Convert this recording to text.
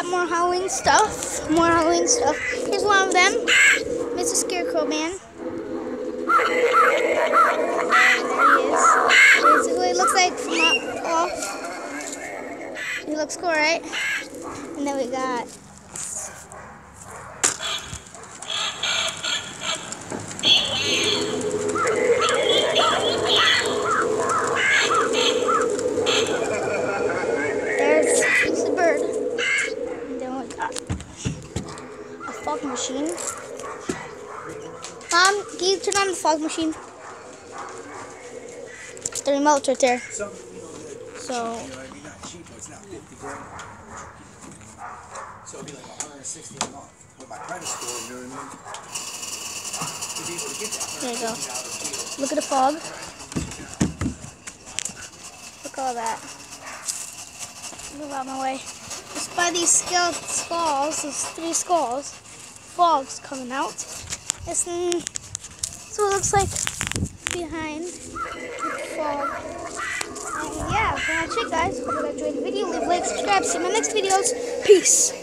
got more Halloween stuff. Here's one of them. Mr. Scarecrow Man. There he is. Basically, it looks like from up off. He looks cool, right? And then we got there's the bird. And then we got a fog machine. Mom, can you turn on the fog machine? The remote's right there. So it'd be like $160 a month. With my credit score, you know what I mean? To be able to get that. there you go. Look at the fog. Look at all that. Move out of my way. Just by these skulls, those 3 skulls, fog's coming out. That's what it looks like behind the fog. And yeah, that's it, guys. Hope you enjoyed the video. Leave a like, subscribe, see my next videos. Peace.